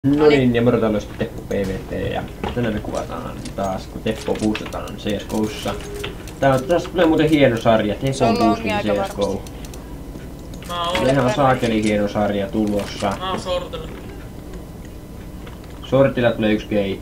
No niin, ja mortaloista Teppo PvP ja tänään me kuvataan taas kun Teppo boostataan CSGOssa. Tää on taas tulee muuten hieno sarja, Teppo boostin CSGO. Ihan saakeli hieno sarja tulossa. Mä oon Sortilla. Sortilla tulee yksi gay.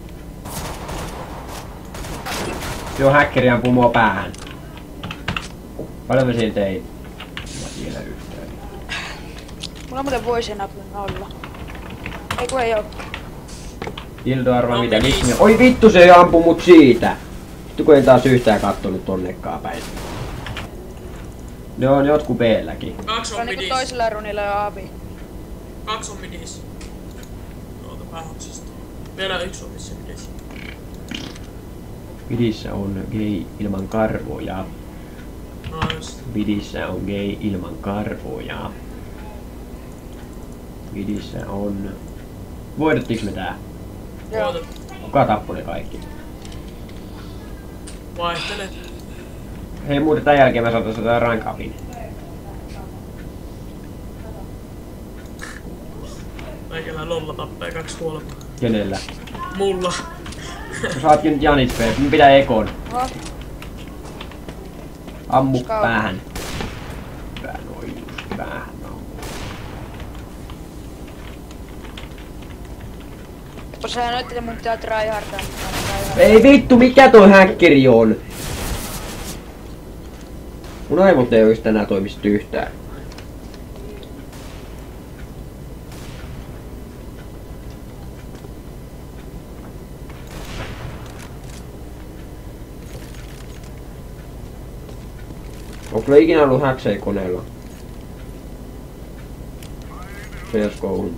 Joo, häkkeri ampuu mua päähän. Paljon mä siinä tein? Mä tiedän yhtään. Mulla muuten voisi enää olla. Ei kun ei oo. Tildo arvaa mitä miksi. Oi vittu se ampui mut siitä! Vittu kun en taas yhtään kattonut tonnekaan päin. Ne on jotkut B-lläkin. Kaksi Se on on niinku midis. toisella runilla jo abi. Kaksi on midis. Tuolta päähoksesta. Vielä yksi on missä midis. Vidissä on gay ilman karvoja. No just. Vidissä on gay ilman karvoja. Vidissä on... Voitettiinko me tää? Joo. Voitat. Kuka tappoi ne kaikki? Vaihtele. Hei muuten tän jälkeen mä saatais ottaa rank upin. Meikällä lolla tappee 2 kuolemaa. Kenellä? Mulla. Sä saatkin nyt Janis P. Mun pitää ekon. Oho. Ammu Scout. päähän. Noin just päähän ammu. Kun sä näytit, että mun pitää tryhardaa, niin mä tryhardaan. Ei vittu, mikä toi häkkeri on? Mun aivot ei oikeesti tänään toimisi yhtään. Onko sulla ikinä ollut häksejä koneella? CSGO:hun.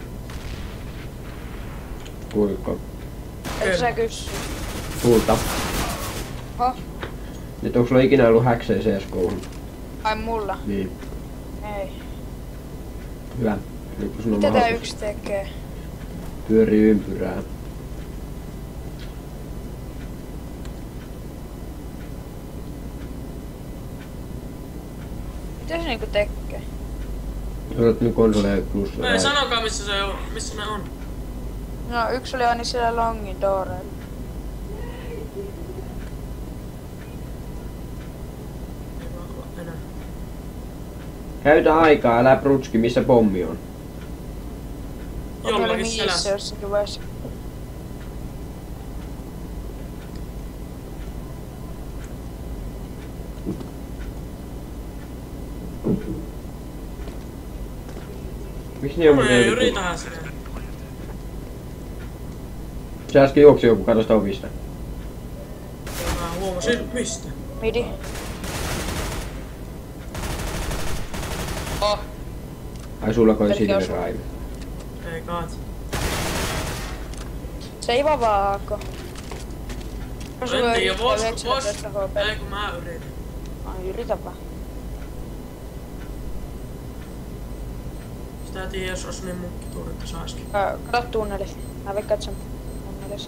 Kuinka? Et sä kysy. Sulta. Oho. Nyt onko sulla ikinä ollut häksejä CSGO:hun? Ai mulla? Niin. Ei. Hyvä. Nyt kun sulla on Mitä tää mahdollisuus yksi tekee? pyörii ympyrää. Mitä se niinku tekee? Otat nyt konsoleja plus Ei sanokaa missä se on. Missä ne on. No yksi oli aina siellä longin dooreilla. Ei vaan olla enää. Käytä aikaa, älä prutski, missä pommi on. Oli Jollakin miissä selässä. jossakin vaiheessa. Miks ne on No muuten ei, joku? yritähän se. Se äsken juoksi joku katosta ovista. Mä huomasin mistä. Midi. Oh. Ai sulla koi Pelkkä Silver osu. Eye. Ei kaat. Se ei vaan vaako. En tiedä, vois... 19 HP. Ei kun mä yritän. Ai yritä vaan. Sitä tiedä jos ois niin munkkituurit saiskin. Kato tunneli. Mä veikkaan et se on tunnelissa.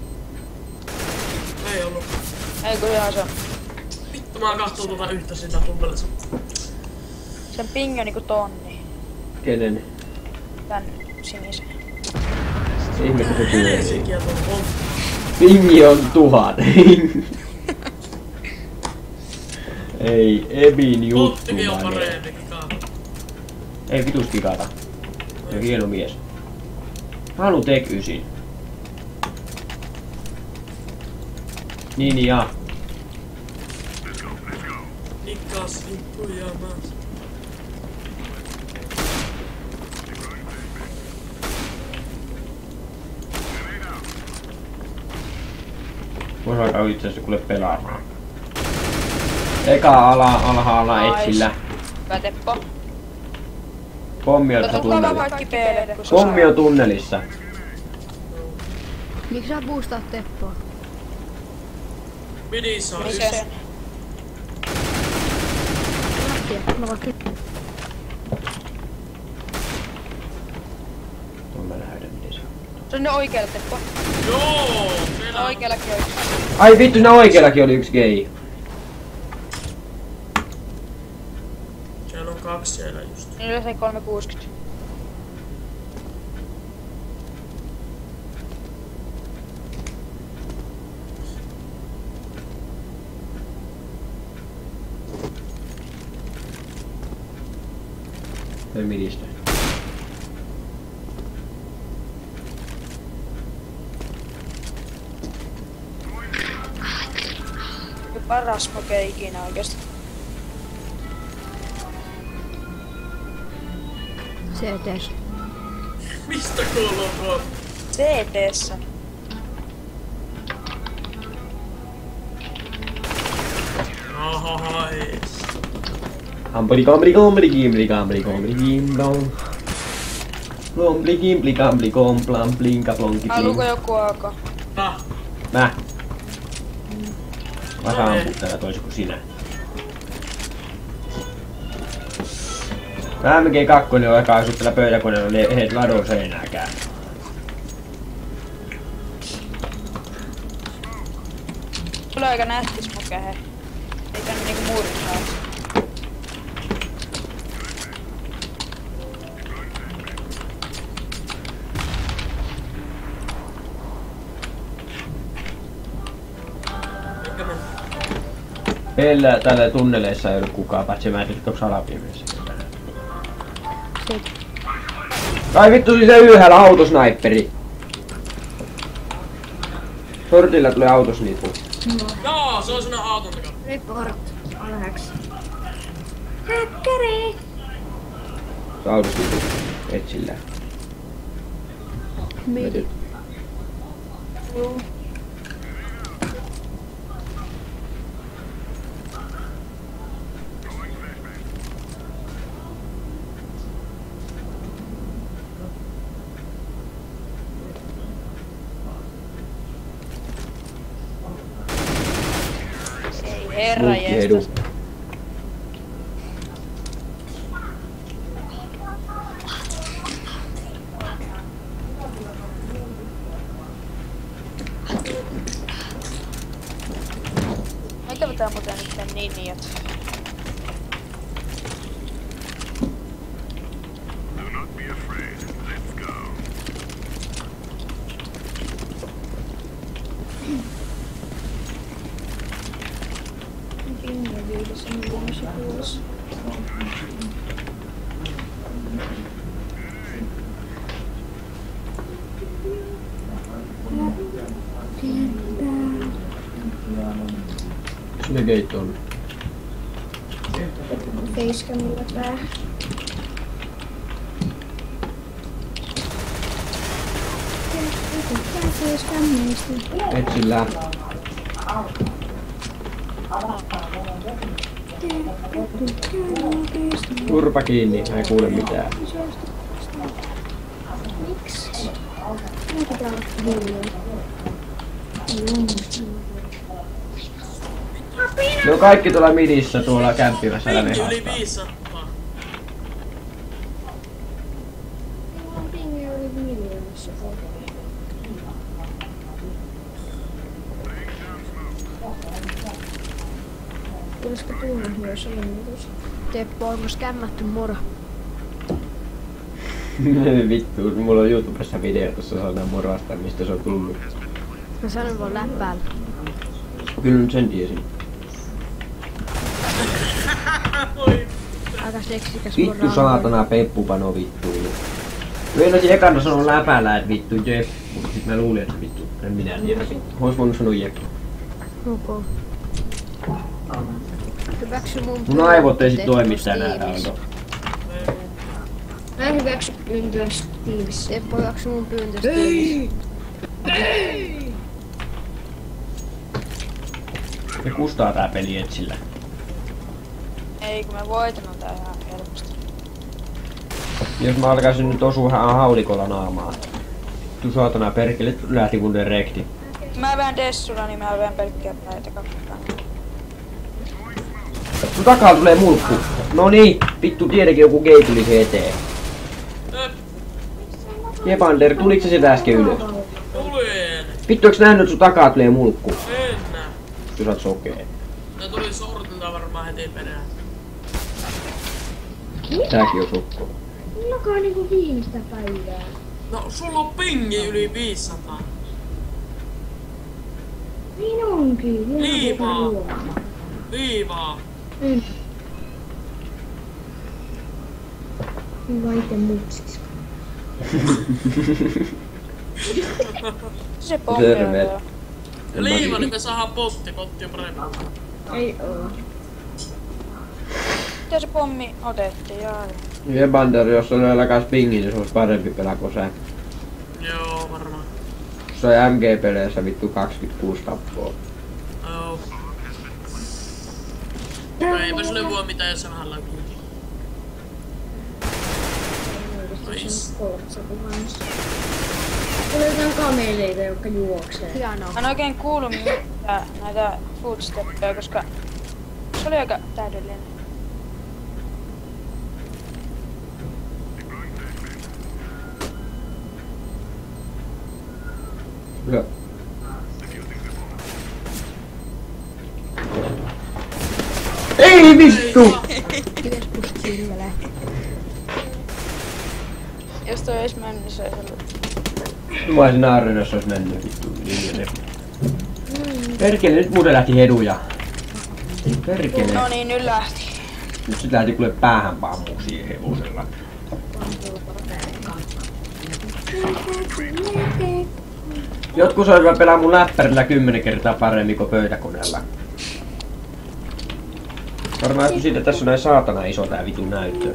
Ei ollut. Ei kun ihan se on. Vittu mä kahtuu tuota yhtä sitä tunnelissa. Sen pingi on niinku tonni. Kenen? Tän sinisen. Ihmettä se pyörii. Helsinkiä tuon on. Pingi on 1000. Ei, Ebin juttu Pottikin on mané. parempikin kaata. Ei vitus kikata. Se on hieno mies. Mä haluun Tek 9. Niin ja. Ikas juttuja mä. Vois alkaa itse asiassa kuule pelaamaan. Eka alhaalla etsillä. Hyvä Teppo. Pommi on Tulla vaan tunnelissa. kaikki peille, kun sä Pommi on tunnelissa. Miksi sä boostaat Teppoa? Midissä on yksi. Miten? No vaikka Tuon mä näytän miten se on. Se on ne oikealle Teppo. Joo! Siellä on. Oikeallakin on yksi. Ai vittu, nää oikeallakin oli yksi gay. Siellä on 2 siellä just. Niin yleensä 360. Toi midistä. Paras smoke ikinä oikeesti. CTs. Mistä kolmo? CT:ssä. Ahoi. Ampeli kampeli kampeli kimpeli kampeli kampeli kimblong. Lompli kimpli kampeli komplam plinka plonki Haluuko plink. joku aaka? Mä saan ampua täällä toisin kuin sinä. Mä MG2 on aikaa asut täällä pöytäkoneella heet ladon seinääkään. Tulee aika nätti smoke he. Ei tän niinku murhaa. Meillä täällä tunneleissa ei ollut kukaan, paitsi mä en tiedä, onko alapimeessä. Sit. Ai vittu, siis se ylhäällä autosnaipperi. Sortilla tulee autosnipu. Joo, se on sinne auton takana. Report. Alhaaksi. Häkkäri! Se autosnipu. Etsillä. Midi. Herra Mulkki-edu. jestas. Mikä pitää muuten nyt tän ninjat? Ne keitto on. Facecamilla vähän. Etsillä. Turpa kiinni, ei kuule mitään. Miksi? Mun pitää olla hiljaa. Ne on kaikki tuolla midissä tuolla kämppimässä älä ne Pingi yli haastaa. 500. Mun pingi oli miljoonassa. Tulisiko tulla myös ilmoitus? Teppo, onko skämmätty moro? Vittu, mulla on YouTubessa video tuossa sellainen moroasta, mistä se on tullut. Mä sanon vaan läppäällä. Kyllä nyt sen tiesin. Aika seksikäs Vittu saatana peppupano vittu. Meinasin ekana sanoa läpäällä, et vittu Jeff, mutta sit mä luulin, että vittu, en minä tiedä vittu. Ois voinut sanoa Jeff. Ok. Hyväksy Mun aivot ei sit toimi tänään täällä. Mä en hyväksy pyyntöä Steamissa. Teppo hyväksy mun pyyntöä Steamissa. Se kustaa tää peli etsillä. Ei kun me voitamme tää ihan helposti. Jos mä alkaisin nyt osua haulikolla naamaa. Tu saatana perkele lähti kun direkti. Mä vedän Dessulla, niin mä vedän pelkkiä näitä kakkotaan. Sun takaa tulee mulkku. No niin, vittu tietenkin joku gay tuli se eteen. Jepander, tuliko se sieltä äsken ylös? Tulin! Vittu, eiks nähnyt, että sun takaa tulee mulkku? En näe. Sä saat sokee. Ne tuli sortilta varmaan heti perään. Tääkin on sukko. Mullakaan niinku viimeistä päivää. No, sulla on pingi yli 500. Niin onkin. Liivaa. Liivaa. Hyvä ite mutsis. Se pommi Terve. on. Liiva, niin me saadaan potti on paremmin. Ei oo. Miten se pommi otettiin? Jaa. Evander, jos on näillä kanssa pingi, niin se olisi parempi pelaa kuin sä. Joo, varmaan. Se on MG-peleissä vittu 26 tappoa. Joo. No eipä sulle voi mitään, jos se vähän läpi. Tulee jotain kameleita, jotka juoksee. Hienoa. Mä en oikein kuulu mitään näitä footsteppeja, koska se oli aika täydellinen. Joo. Ei vittu! Keskus silvelee. Jos toi ois mennyt, niin se ois ollut. Mä olisin naarannut, jos ois mennyt vittu linjalle. Perkele, nyt muuten lähti heduja. Perkele. No niin, nyt lähti. Nyt sit lähti kuule päähän pammuu siihen hevosella. Jotkut saisivat pelaa mun läppärillä 10 kertaa paremmin kuin pöytäkoneella. Varmaan johtuu siitä, että tässä on näin saatana iso tää vitun näyttö.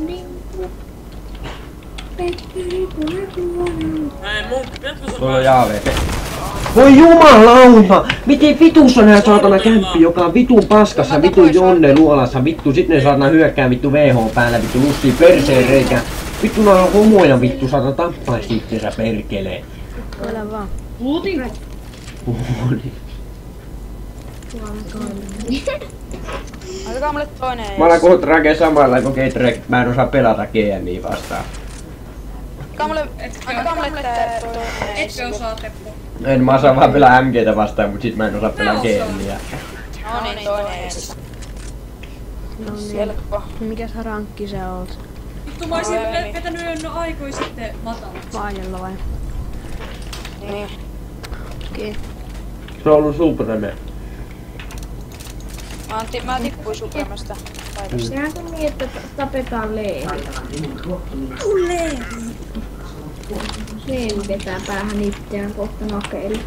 Ei mun, pitätkö Tuolla on Jaave. Voi jumalauta! Miten vitussa nää saatana kämppi, joka on vitun paskassa, vitun Jonne luolassa, vittu, sit ne saatana hyökkää vittu VH päällä, vittu lussii perseen reikä. Vittu nää on homoja vittu, saatana tappais itsensä perkelee. Älä vaan. Puhutin. Otakaa mulle toinen Mä alan kohta rakee samalla kuin Getrek, mä en osaa pelata GMI vastaan. Otakaa mulle tää toinen. Etkö osaa, Teppo? En mä osaa vaan pelaa MGtä vastaan, mut sit mä en osaa pelaa GMIä. No niin, toinen. No niin. Selkko. Mikäs rankki sä oot? Vittu mä olisin vetänyt jo aikoja sitten matalaksi. Vaajalla vai? Niin. Okei. Se on ollut Supreme. Mä tippuin Supremesta paikasta. Sehän on niin, että tapetaan Leevi. Leevi! Leevi vetää päähän itseään kohta nakeille.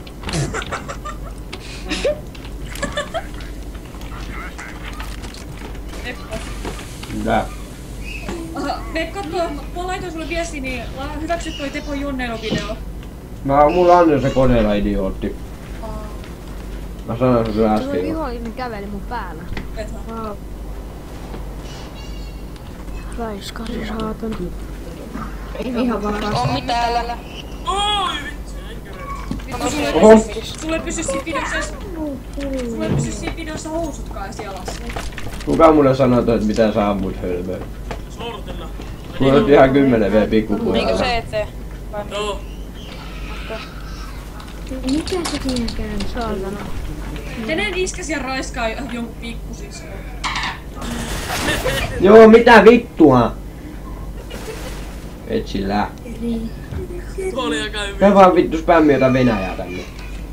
Teppo. Mitä? Me kattoo, mä laitoin sulle viesti, niin hyväksyt toi Tepon Jonnelo-video. Mulla on se koneella idiootti. Mä sanoin sen kyllä Tuo äsken. vihollinen käveli mun päällä. Vetä. Raiskasi saatan. Ihan vapaasti. Ommi täällä. Oi vitsi, enkö Oho. Sulle pysy siinä videossa housutkaan jalassa. Kuka mulle sanoi, että mitä sä ammut hölmöä? sortilla? Mulla on ihan 10 V pikkupuolella. Niinkö se eteen? Vai Joo. Mikä se siinäkään saatana? Kenen iskäsi ja raiskaa jonkun pikkusiskoon? Joo, mitä vittua? Etsillä. Tuo oli aika hyvin. Mä vaan vittu spämmiötä Venäjää tänne.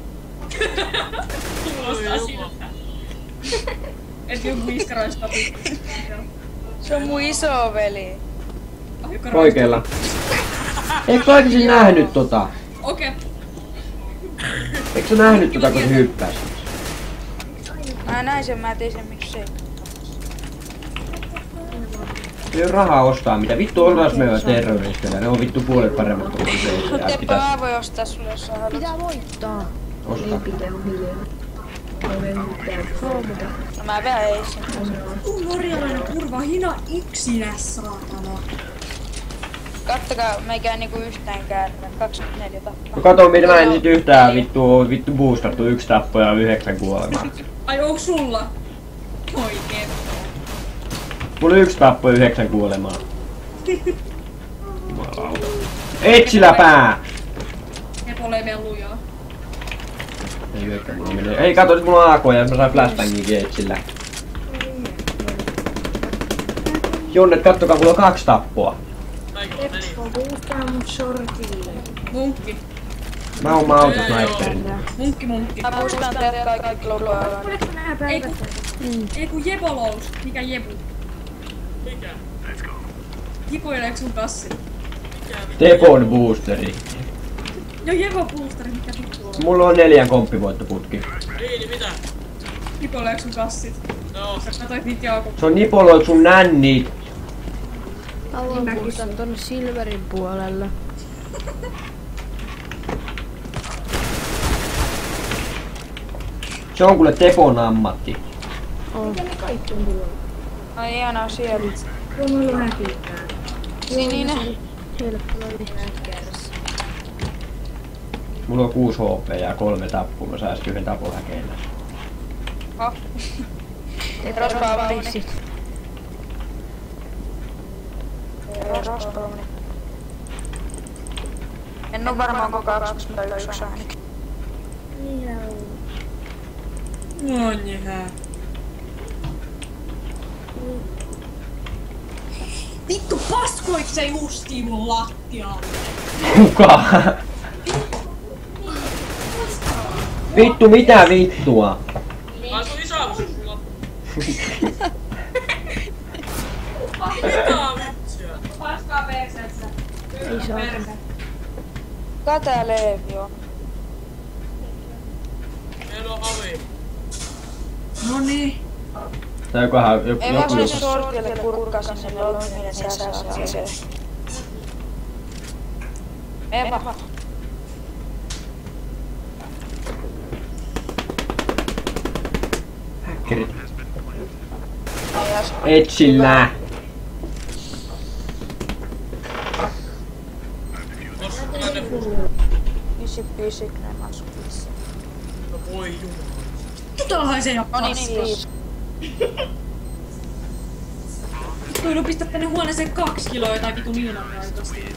Kuulostaa siltä. Et joku iskä raiskaa pikkusiskoon. se on mun isoveli. Oikeella. Eikö sä oikeesti nähnyt tota? Okei. Eikö sä nähnyt tota kun se hyppäsi? Mä näin sen, mä tein sen miksei. Ei oo rahaa ostaa mitä. Vittu oltais meillä terroristeilla. Ne on vittu puolet paremmat kuin se. Teppo, mä voin ostaa sulle jos sä haluat. Pitää voittaa. Osta. No mä vähän ei sen. Norjalainen kurva hina yksinä saatana. Kattokaa, meikä niinku yhtään käärme. 24 tappaa. No kato mitä mä en sit yhtään vittu boostattu. 1 tappo ja 9 kuolemaa. Ai onks sulla? Oikein. Mulla on 1 tappo ja 9 kuolemaa. Jumalauta. Etsillä pää! Tepolee meidän lujaa. Ei hyökkää mulla menee. Ei kato, nyt mulla on AK ja mä saan flashbangiinkin etsillä. Jonnet, kattokaa, mulla on 2 tappoa. Näinkö meni? Puhuttaa mun sortille. Munkki. Mä oon autosniperin. Munkki. Mä puustaan teidät kaikki globaalla. Oletko nää päivät? Ei kun Jebolous. Mikä Jebu? Mikä? Hipoileeko sun kassi? Tepon boosteri. No Jevo boosteri, mikä vittu on? Mulla on 4 komppivoittoputki. Niin, mitä? Hipoileeko sun kassit? No. Sä katsoit niitä Jaakon. Se on nipoloit sun nännit. Haluan puustaa tonne Silverin puolelle. Se on kuule Tepon ammatti. Mikä ne kaikki on tullut? Ai ihanaa siellä. Tuolla on ollut häkittää. Sininen. Helppo oli. Mulla on 6 HP ja 3 tappua. Mä saisin 1 tapon häkeillä. Oh. Rospaavani. Rospaavani. En oo varmaan koko 21 ainakin. On jää. Vittu paskoit se justiin mun lattialle? Kuka? Vittu mitä vittua? Ai sun isä on sulla. Mitä vitsiä? Paskaa persessä. Ei saa. Kuka tää Leevi on? Meillä on avi. Noniin. Tai jokohan joku Ei mä voisi sortille kurkkaa sinne lomille sisässä. Eva. Häkkerit. Etsillä. Ossa tällainen fusu. Pysi, näin maskutissa. No voi jumala. Tuolla haisee ihan No paskaa. niin. Toidu pistää tänne huoneeseen 2 kiloa jotain vitun ilmanraikasti.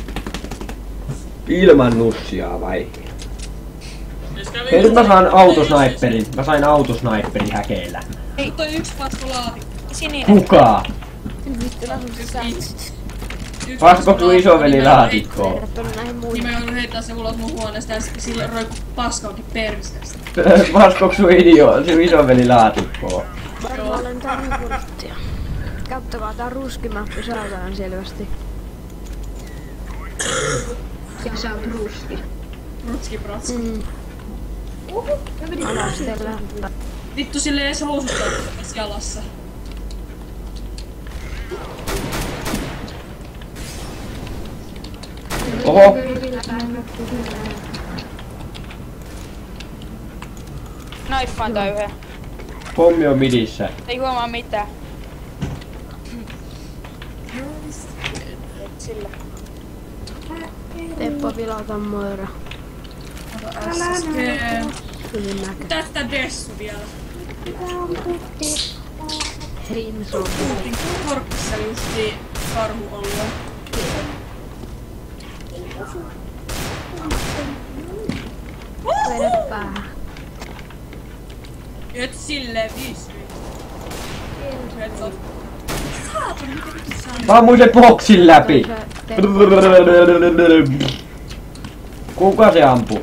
Ilman nussia vai? Ees kävi Hei nyt mä saan autosniperin. Mä sain autosniperin häkeillä. Ei toi 1 pasko laatikko. Sininen. Kuka? Vittu lasun sisään. Pasko sun isoveli laatikkoon. Verrattuna näihin Niin muihin. mä joudun heittää se ulos mun huoneesta ja sillä roikku paskaukin perseestä. Paskoks sun isoveli laatikkoon? Varmaan olen tää kurttia. Kattokaa, tää on ruskimappi saatanan selvästi. Ja sä oot ruski. Rutski protski. Alastella. Vittu sille ei edes housut tässä jalassa. Oho! Naifaan tää yhden. Pommi on midissä. Ei huomaa mitään. Et sillä. Teppo vilauta moira. Hyvin näkö. Tästä dessu vielä. Rinso. Puhutin korppissa justiin karhualue. Vedä päähän. Et silleen 5. Saatan, mikä vittu sä on? Mä ammuin sen boksin läpi. Kuka se ampuu?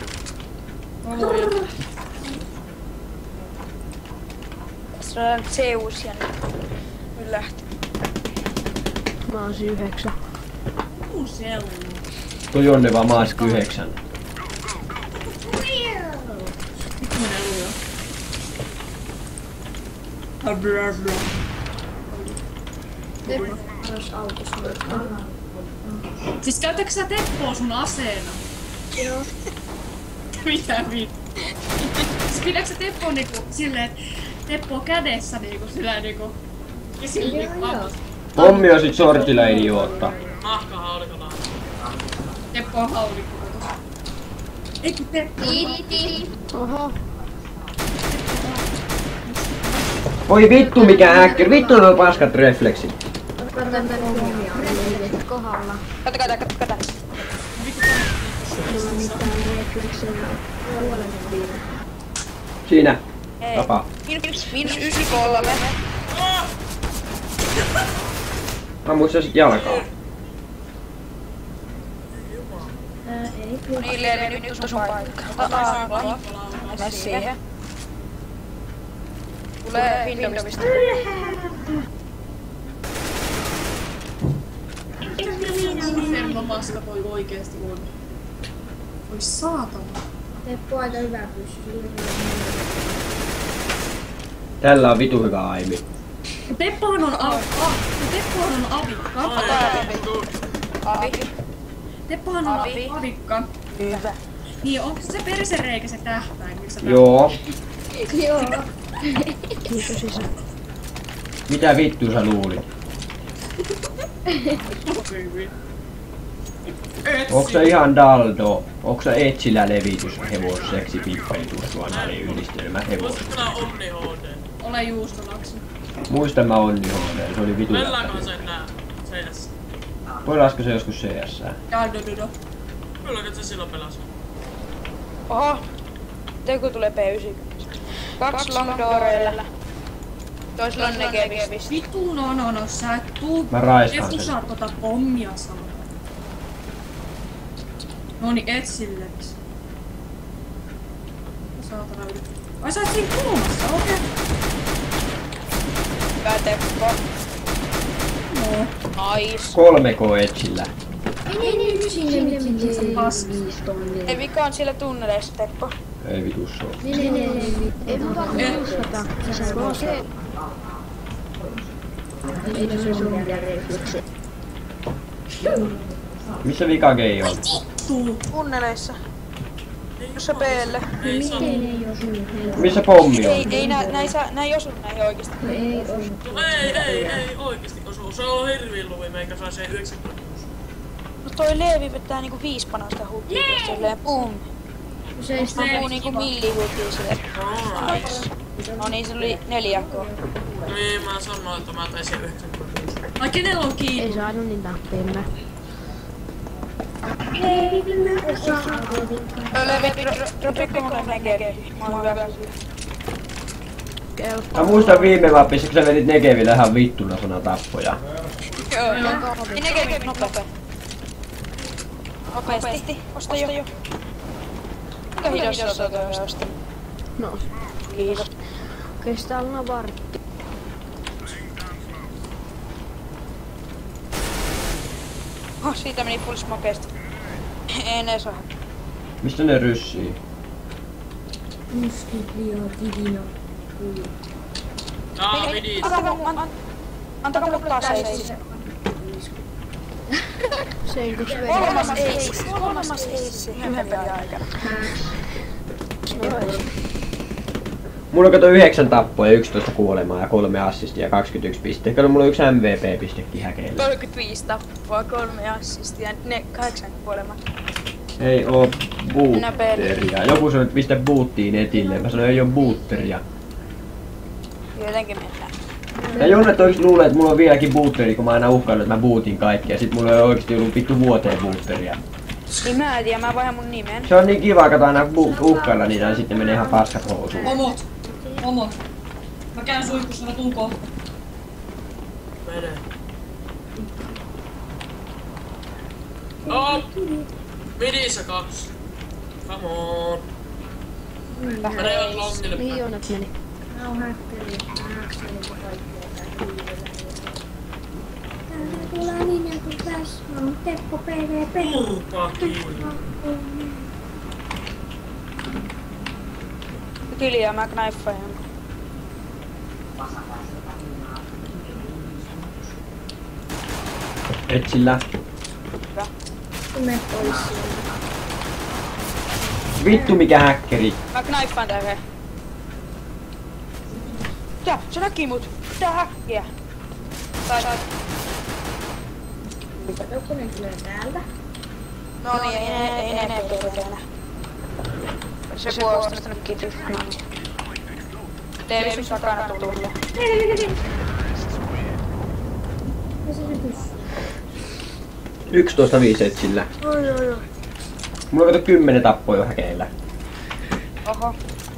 Tässä on Zeus ja nyt lähti. Mä oon 9. Uusi ellu. Toi Jonne vaan maas 9. Vitun ellu jo. Siis käytätkö sä Teppoa sun aseena? Joo. Mitä vittu? Siis pidätkö sä Teppoa niinku silleen, että Teppo on kädessä niinku sillä niinku... Ja sillä niinku ammut. Pommi on sit sortilla idiootta. Mahka haulikona. Teppo on haulikko. Ei kun Teppo on Oho. Voi vittu mikä häkkeri. Vittu nuo paskat refleksit. Otan tän pommia kohdalla. Kato. Siinä. Ei. Tapa. -93. Ammuit sä sit jalkaa? Niin Leevi, nyt on sun paikka. Ota A. Mene siihen. Tulee Windowsista. Inferno-maska toi oikeesti on. Oi saatana. Teppo aika hyvä pyssy. Tällä on vitu hyvä aimi. Teppohan on avikka. Teppohan on avikka. Hyvä. Niin, onko se persereikä se tähtäin, miksi sä Joo. Joo. Kiitos isä. Mitä vittua sä luulit? Onko se ihan Daldo? Onko se Etsillä levitys hevos seksi pippelitus suonari yhdistelmä hevos? Voisitko nää Omni HD? Ole juustolaksi. Muista mä Onni HD, se oli vitu Pelaankohan sen nää CS? Pelasko se joskus CS? Daldo. Kyllä se silloin pelasi. Oho. Teku tulee P9. 2 longdooreilla. Toisella on negevistä. Vittu no, sä et tuu. Mä raiskaan Joku sen. saa tota pommia salata. Noni, et silleksi. Saatana yli. Ai sä oot siinä kulmassa, okei. Hyvä Teppo. No. Nice. 3K Etsillä. Ei vika on siellä tunneleissa, Teppo. Ei vitus oo. Ei muuta kuin uskota. Sä voit se. Missä vika gei on? Tuu. Tunneleissa. Jossa B:lle. Ei saa. Missä pommi on? Ei nää ei osu näihin oikeesti. Ei oikeesti osu. Se on hirviin luvi, meikä saa sen 96. No toi Leevi vetää niinku 5 panasta hukkia silleen pum. Se ei Ampuu niinku millihukkia silleen. Nice. No niin, se oli 4K. Niin, mä sanoin, että mä taisin 96. Ai kenellä on kiinni? ei saanut niin tappilla. Leevi, dropikko mulle negevi. Mä oon hyvä sille. Mä muistan viime vappissa, kun sä vedit Negevillä ihan vittuna sana tappoja. Joo. Ei negevi nopeasti. Nopeasti. Osta jo. Kuinka hidas sä oot osta? No, Kiitos. kestää olla vartti. Oh, siitä meni full smokeesta. En edes oo. Mistä ne ryssii? Vidis. Antakaa mut taas eissi. Sen kun Kolmas eissi. Yhden pelin aikana. Mulla on kato 9 tappoa ja 11 kuolemaa ja 3 assistia ja 21 pistettä. Kato, mulla on 1 MVP-pistekin häkeillä. 35 tappua, 3 assistia ja 8 kuolemaa. Ei oo bootteria. Joku sanoi, että pistä boottiin netille. Mä sanoin, ei oo bootteria. Jotenkin mennään. Ja Jonnet oikeesti luulee, että mulla on vieläkin booteri, kun mä aina uhkaillut, että mä bootin kaikki. Ja sit mulla ei oikeesti ollut vittu vuoteen bootteria. Niin mä en tiedä, mä vaihdan mun nimen. Se on niin kiva, kato aina uhkailla niitä ja sitten menee ihan paskat housuun. Omot. Mä käyn suihkussa, mä tuun kohta. Mene. Oh! Vidissä 2. Come on. Mene ihan longille päin. Miljoonat meni. Turpaa kiinni. Hiljaa, mä kniffaan jonkun. Etsillä. Hyvä. Vittu mikä häkkeri. Mä kniffaan tähän. Tää, se näki mut. Tää häkkiä. Tai. Jokunen tulee täältä. No niin, ei enää enää. Se puolustanut kityt. Davis takana tullut. 11-5 etsillä. Mulla on kato 10 tappoa jo häkeillä. Oho.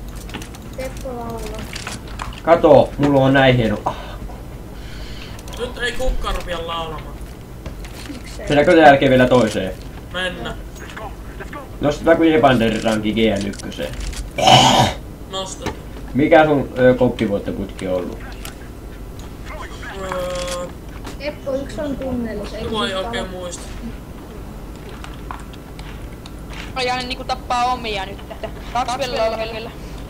Kato, mulla on näin hieno. Nyt ei kukka rupia laulamaan. Mennäänkö tämän jälkeen vielä toiseen? Mennä. Nostetaan kuin Evander ranki GN1. Nosta. Mikä sun koppivuottoputki on ollut? Teppo, yksi on tunnelissa. Mua ei oikein muista. Ajan niinku tappaa omia nyt. 2 vielä lohella.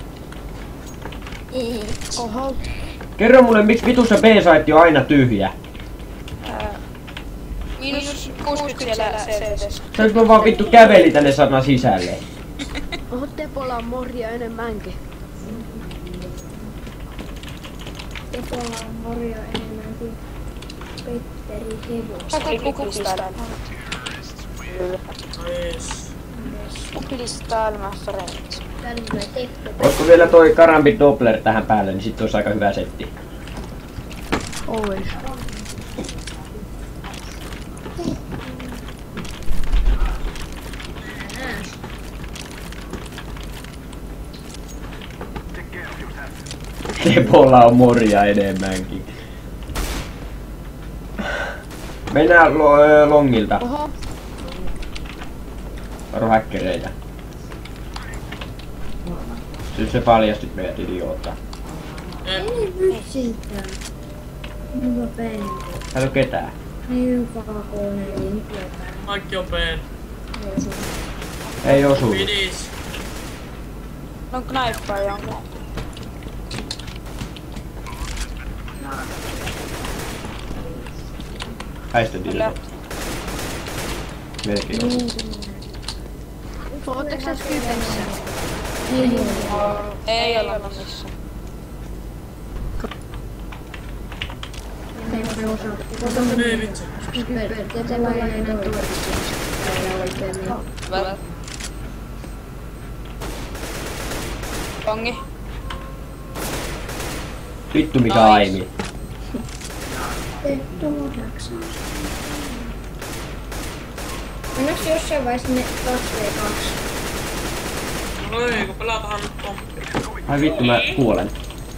Oho. Kerro mulle, miksi vitussa B-saitti on aina tyhjä? Miinus 60 siellä CT:ssä. Se on vaan vittu käveli tänne sana sisälle. Oho, Tepolla on morja enemmänkin. Tepolla on morja enemmän kuin Petteri Hevonen. Sakki kukista. Yes. Kukista elämässä rentsi. Tänne tulee Teppo. Olisiko vielä toi Karambit Doppler tähän päälle, niin sit olisi aika hyvä setti. Always. Tepolla on morja enemmänkin. Mennään longilta. Oho. Varo häkkereitä. Siis se paljastit meidät idioottaa. Ei vitsiltä. Mulla peli. Täällä on ketään. Ei vakoinen, ei ketään. Kaikki on B. Ei osu. Midis. On knaippaa jonkun. Häistä dildo. Melkein osu. Ootteko sä Skypessä? Ei olla missään. Ei vitsi. Tepolla ei enää tuoda. Hyvä. Pongi. Vittu mikä aimi. Teppo jaksaa. Onneksi jossain vaiheessa ne 2v2. No ei, kun pelatahan nyt pomppi. Ai vittu mä kuolen.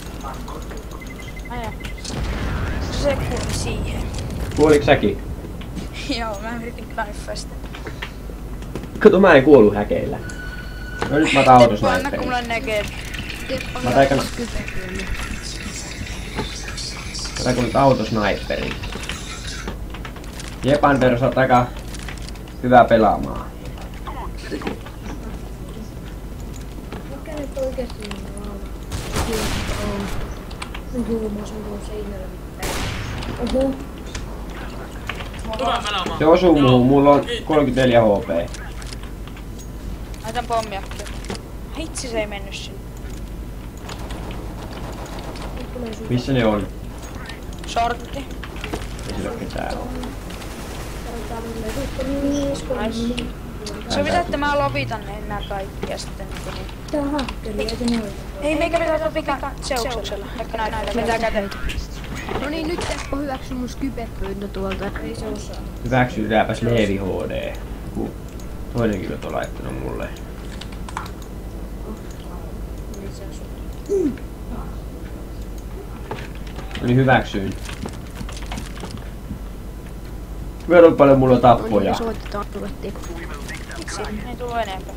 Aja. Se kuuli siihen. Kuoliko säkin? Joo, mä yritin knaiffaa sitä. Kato mä en kuollu häkeillä. No nyt mä otan Teppo, anna kun autosniperin. mulla näkee. Mä otan nyt autosniperin. Jepander, sä oot aika hyvä pelaamaan. Mikä nyt oikeesti on? Juu, mä asun tuon seinällä. Oho. Hyvä pelaamaan. Se osuu muuhun, mulla on 34 HP. Laitan pommiakkia. Hitsi se ei mennyt sinne. Missä ne on? Shortti. Ei sillä oo ketään oo. Nice. Sovitaan, että mä lovitan nää kaikki ja sitten niinku niin. Tää on hakkeri, eikö ne ole? Ei meikä pitää pika seuksella. Vaikka näyttää mitä käteitä. No niin, nyt Teppo hyväksy mun Skype-pyyntö tuolta. Ei se osaa. Hyväksykääpäs Leevi HD. Toinenkin on laittanut mulle. No niin, hyväksyin. Verran paljon mulla on No niin, tappoja. me soitetaan tulle Teppo. Miksi? Ei tullu enempää.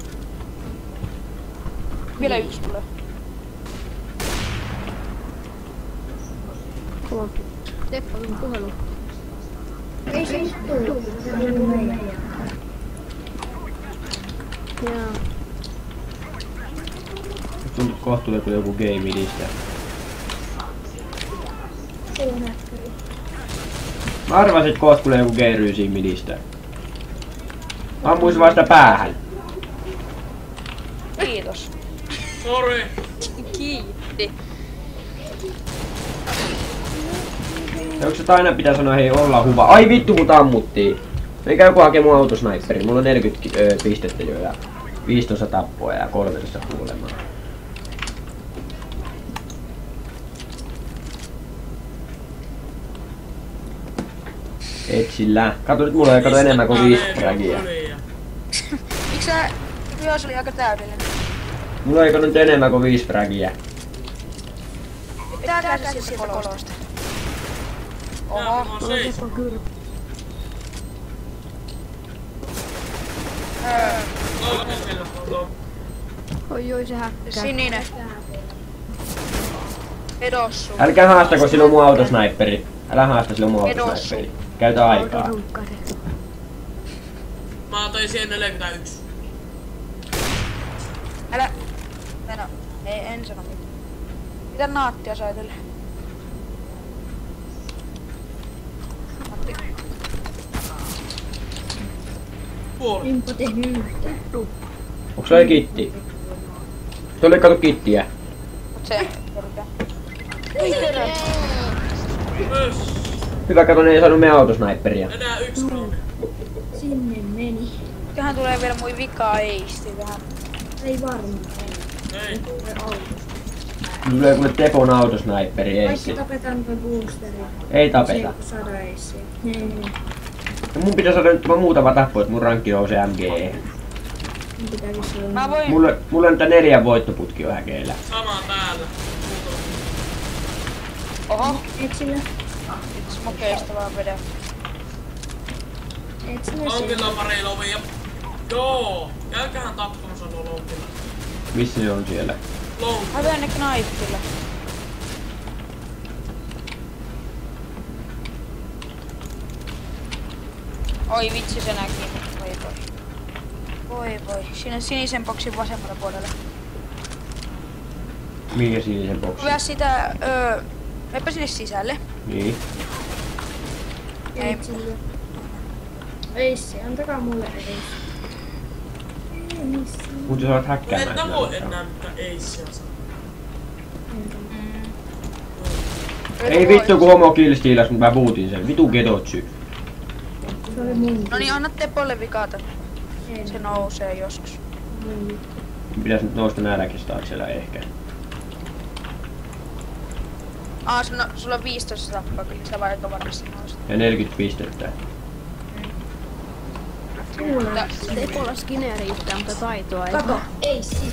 Vielä yksi tulee. Kova. Teppo, on puhelu. Ei se nyt tullut. Se on meidän. Jaa. Tuntuu kohta tulee joku game idistä. Se on hakkeri. Mä arvasin, että kohta tulee joku G-ryysi midistä. Ammuis vasta päähän. Kiitos. Sori. Kiitti. Ja onko se aina pitää sanoa hei olla hyvä? Ai vittu mut ammuttiin. Eikä joku hakee mun autosniperin. Mulla on 40 pistettä jo ja 15 tappoa ja 13 kuolemaa. Etsillä. Kato nyt mulla ei kato enemmän kuin 5 fragia. Miks sä... Joo, se oli aika täydellinen. Mulla ei kato nyt enemmän kuin 5 fragia. Pitää käydä sieltä kolosta. Oho. Mä oon seis. Teppo kyllä. Oi se häkkää. Sininen. Edossu. Älkää haastako, sillä on mun autosniperi. Älä haasta sille mun autosniperi. Käytä aikaa. Mä otoin siihen 41. Älä... Meno. Ei, en sano mitään. Mitä naattia sai tälle? Naatti. Puoli. Enpä tehnyt yhtään. Onks sulla kitti? Tuolla ei kato kittiä. Mut se... Kerrotaan. Myös. Hyvä, kato, ne ei saanut meidän autosniperia. Enää 1 round. Sinne meni. Tähän tulee vielä mui vika eisti vähän. Ei varmaan. Ei. Tulee auto. Tulee kuule Tepon autosniperi, ei Kaikki se. tapetaan toi boosteri. Ei tapeta. Se ei saada eissiä. Niin. Ja mun pitää saada nyt tämä muutama tappo, että mun rankki nousee MGE. Mun pitääkin se olla. Mä voin... Mulla on tää 4 voittoputki on häkeillä. Sama täällä. Oho, Et sillä. smokeista vaan vedä. Et sillä On siellä. kyllä pari lovia. Joo. Käykäähän tappamassa nuo loukilla. Missä se on siellä? Loukilla. Häviän ne knifillä. Oi vitsi se näki. Voi voi. Voi voi. Sinne sinisen boksin vasemmalle puolelle. Mikä sinisen boksi? Hyvä sitä... Meppä sinne sisälle. Niin. Ei. Et sillä. Eissi, antakaa mulle eissi. Eissi. Mut sä saat häkkäämään. Että kyllä voi mitään. enää mitään eissiä saa. Ei vittu kun homo killstealas, mut mä bootin sen. Vitu getotsy. Se oli mun. No niin, anna Tepolle vikata. Ei. Se nousee joskus. Mun. Pitäis nyt nousta nälkästä siellä ehkä. Sulla on 15 tappaa, kyllä sä vaan aika varmasti nouset. Ja 40 pistettä. Kuule. Tepolla skineri yhtään, mutta taitoa ei. Kato. Eissi.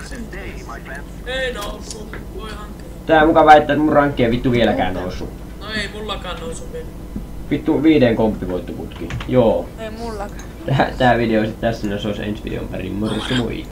Ei noussut. Voi hankkia. Tää muka väittää, että mun rankki ei vittu vieläkään noussut. No ei mullakaan nousu vielä. Vittu 5 komppivoittoputki. Joo. Ei mullakaan. Tää video sit tässä, jos olisi ensi videon pari. Morjesta moi.